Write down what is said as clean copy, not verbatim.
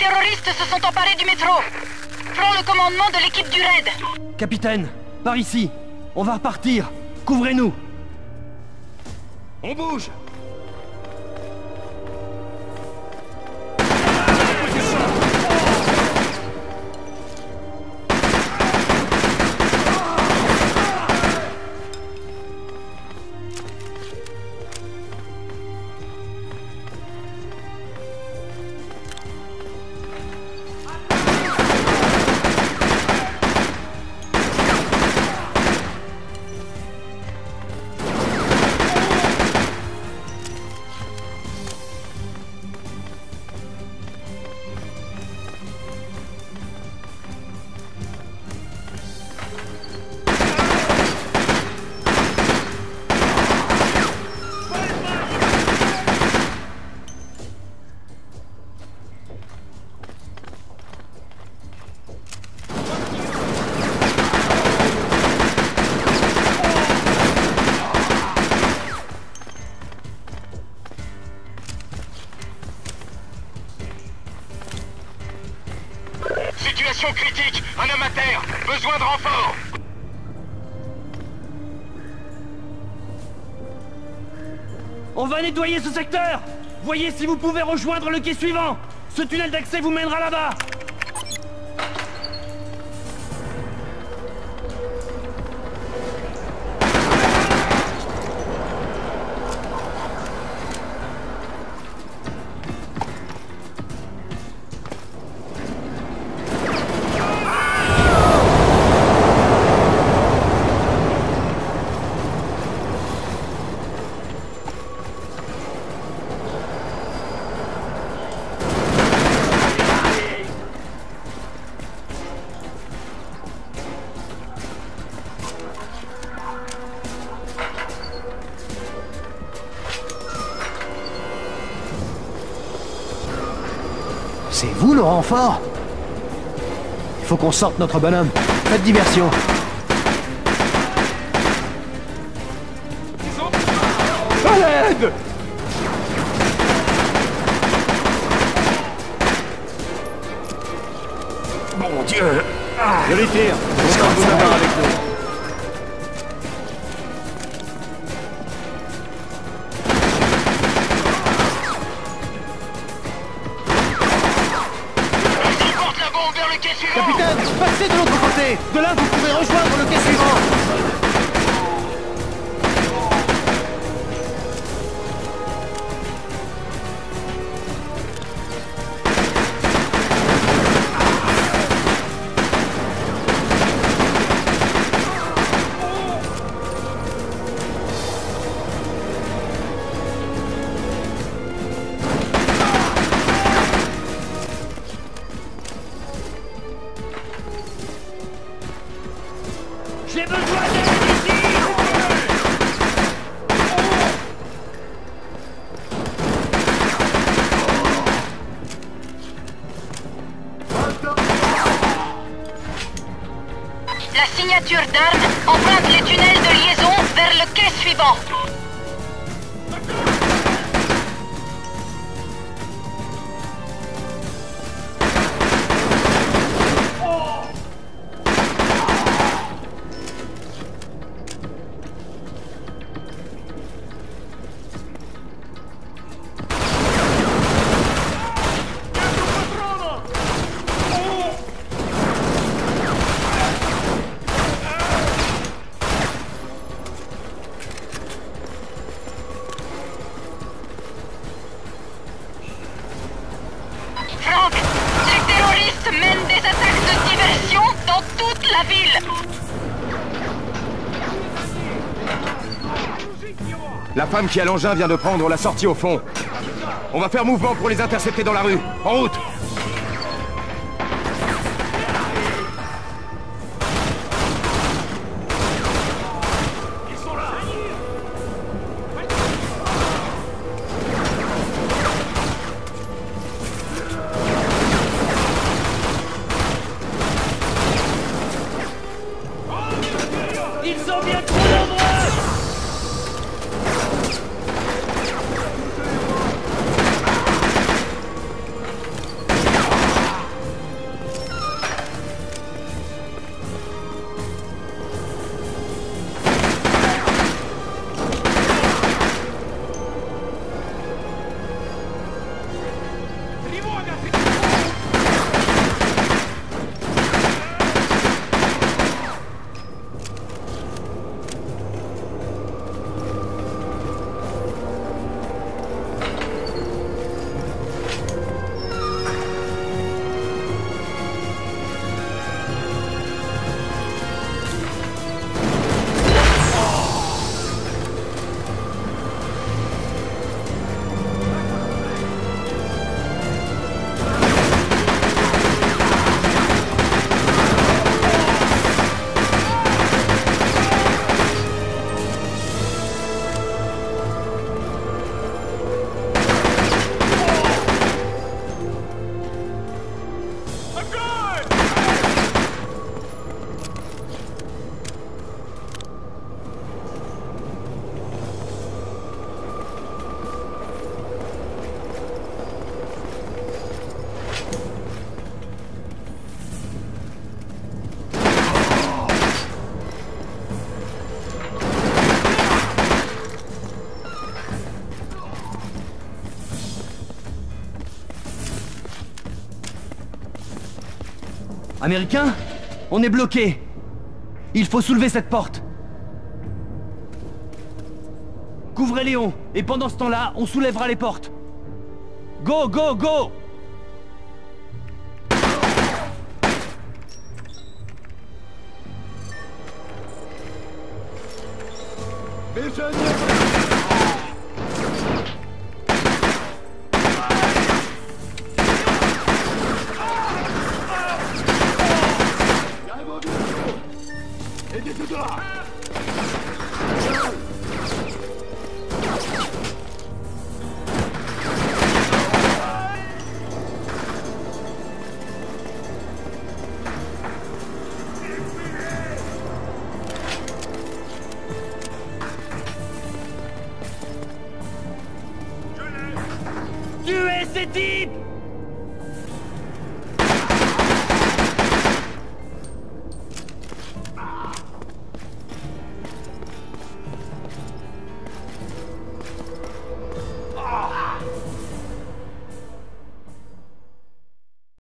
terroristes se sont emparés du métro. Prends le commandement de l'équipe du raid. Capitaine, par ici. On va repartir. Couvrez-nous. On bouge. Situation critique, un homme à terre, besoin de renfort. On va nettoyer ce secteur. Voyez si vous pouvez rejoindre le quai suivant. Ce tunnel d'accès vous mènera là-bas. C'est vous le renfort? Il faut qu'on sorte notre bonhomme. Faites diversion. À l'aide! Mon Dieu! Je les tire. Content de vous avoir avec nous. Capitaine, passez de l'autre côté. De là, vous pouvez rejoindre le quai suivant. J'ai besoin d'aide ici. La signature d'armes emprunte les tunnels de liaison vers le quai suivant. Franck, les terroristes mènent des attaques de diversion dans toute la ville. La femme qui a l'engin vient de prendre la sortie au fond. On va faire mouvement pour les intercepter dans la rue. En route! Ils sont bien trop nombreux. Américain? On est bloqué. Il faut soulever cette porte. Couvrez Léon, et pendant ce temps-là, on soulèvera les portes. Go, go, go! Tuez ces types!